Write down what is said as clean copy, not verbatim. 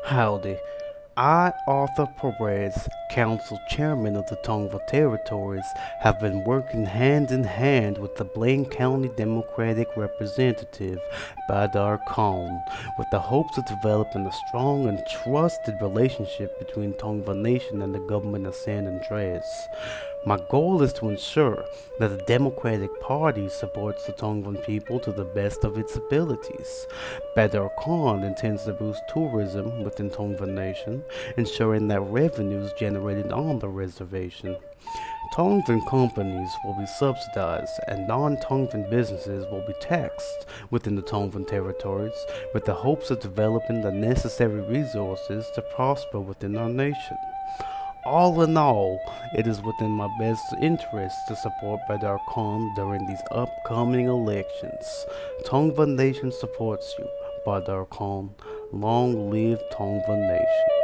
Howdy. I, Arthur Perez, Council Chairman of the Tongva Territories, have been working hand in hand with the Blaine County Democratic Representative, Badar Khan, with the hopes of developing a strong and trusted relationship between Tongva Nation and the government of San Andreas. My goal is to ensure that the Democratic Party supports the Tongvan people to the best of its abilities. Badar Khan intends to boost tourism within Tongvan Nation, ensuring that revenues generated on the reservation. Tongvan companies will be subsidized and non-Tongvan businesses will be taxed within the Tongvan territories with the hopes of developing the necessary resources to prosper within our nation. All in all, it is within my best interest to support Badar Khan during these upcoming elections. Tongvan Nation supports you, Badar Khan. Long live Tongvan Nation.